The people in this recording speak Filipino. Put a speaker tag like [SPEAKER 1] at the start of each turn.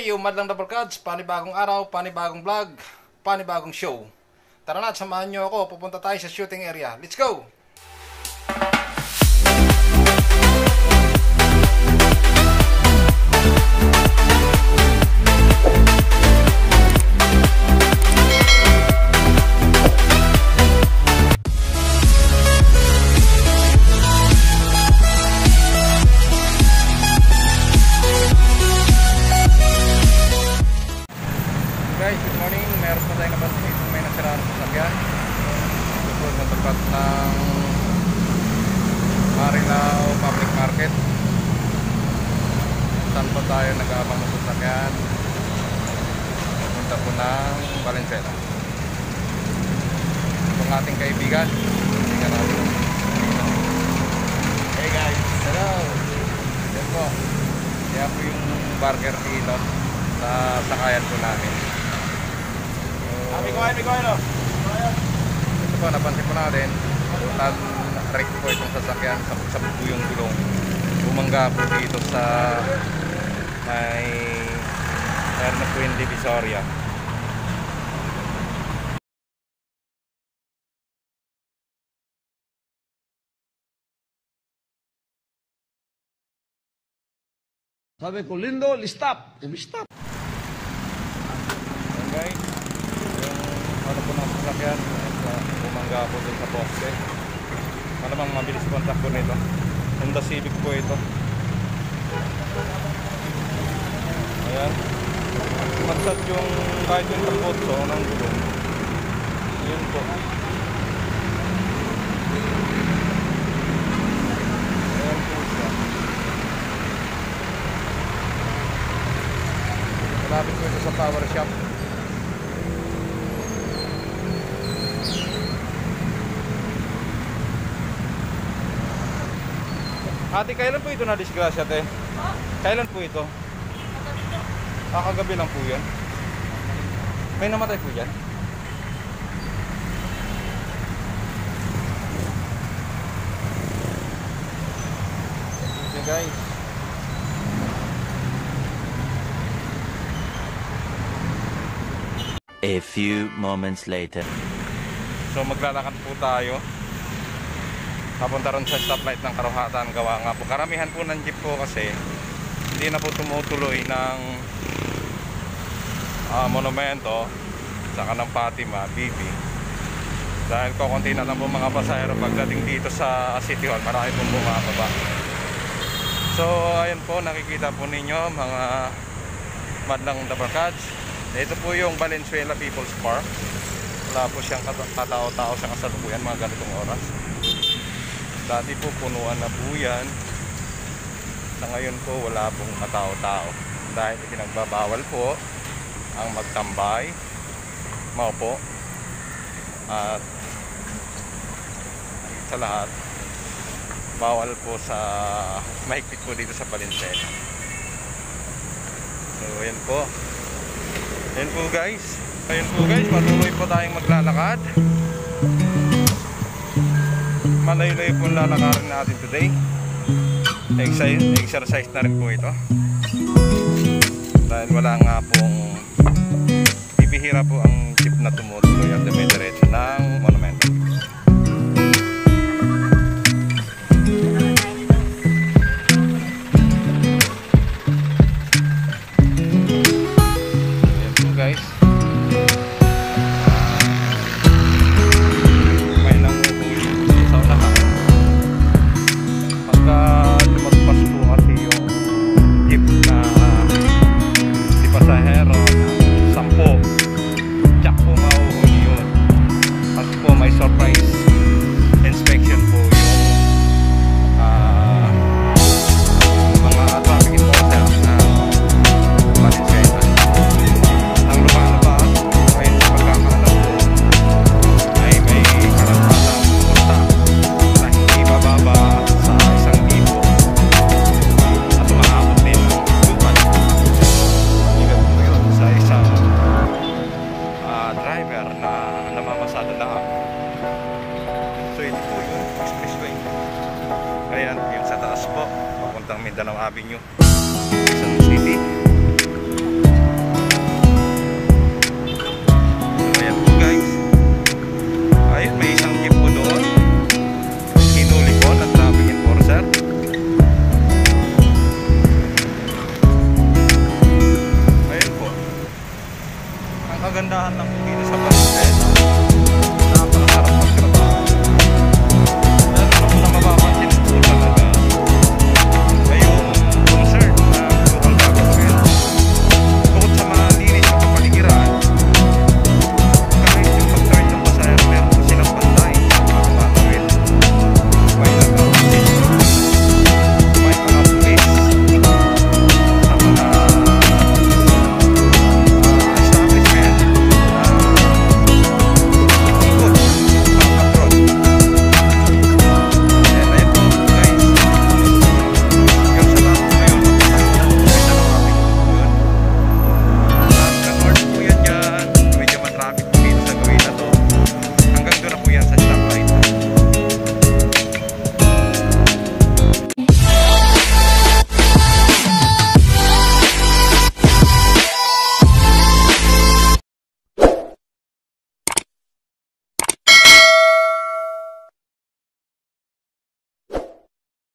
[SPEAKER 1] Madlang Double Cards, panibagong araw, panibagong vlog, panibagong show. Tara na at samahan nyo ako, pupunta tayo sa shooting area. Let's go! Guys, good morning. Meron pa tayong napansin kung may nasiraan sa sasakyan. Ito po sa tapat ng Marilao Public Market. Saan po tayo nag-aabang ng sasakyan? Punta po ng Valenzuela. Itong ating kaibigan. Kaibigan natin. Hey guys! Hello! Yan po. Yan po yung barker dito sa sakayan po namin. Ito po, napansin po natin total wreck po itong sasakyan, sabog po yung gulong, bumangga po dito sa may na po yung Divisoria.
[SPEAKER 2] Sabi ko, Lindo, stop! Stop!
[SPEAKER 1] Guys, yung ano po ng sasakyan, bumangga po dun sa poste. Malamang mabilis po ang takbo nito. Honda Civic po ito. Ayan, magsat yung kahit yung takbotso ng gulong. Yun po. Ayan po siya. Malapit po ito sa power shop. Ate, kailan po ito na disgrasya, te? Kailan po ito? Kagabi lang po yan. May namatay po yan. Okay guys.
[SPEAKER 3] A few moments later.
[SPEAKER 1] So maglalakad po tayo papunta ron sa stoplight ng Karuhatan. Gawa nga po, karamihan po ng jeep po kasi hindi na po tumutuloy ng Monumento saka ng Fatima, BB, dahil kukunti na lang po mga pasahero pagdating dito sa City Hall. Marami pong bumababa. So ayan po, nakikita po ninyo mga madlang Double Cards. Ito po yung Valenzuela People's Park. Wala po siyang katao-tao sa kasalukuyan mga ganitong oras. Dati po punuan na po yan. Sa ngayon po wala pong katao-tao dahil ipinagbabawal po ang magtambay, maupo, at sa lahat bawal po sa mahigpit po dito sa Valenzuela. So yan po. Yan po guys. Ayun po guys, patuloy po tayong maglalakad. Malayo-layo po lalakarin natin today. Exercise na rin po ito. Dahil wala nga pong bibihira po ang jeep na tumutuloy at dumidiretso ng Monumento. Ayan po guys. Pasahero, 10 tsak po mauhuli. dahan lang po dito sa